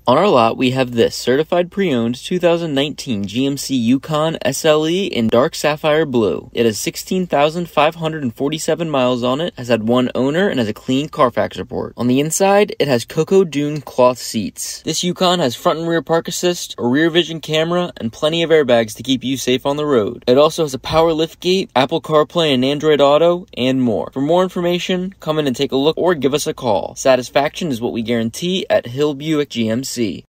On our lot, we have this certified pre-owned 2019 GMC Yukon SLE in dark sapphire blue. It has 16,547 miles on it, has had one owner, and has a clean Carfax report. On the inside, it has Cocoa Dune cloth seats. This Yukon has front and rear park assist, a rear vision camera, and plenty of airbags to keep you safe on the road. It also has a power liftgate, Apple CarPlay and Android Auto, and more. For more information, come in and take a look or give us a call. Satisfaction is what we guarantee at Hill Buick GMC.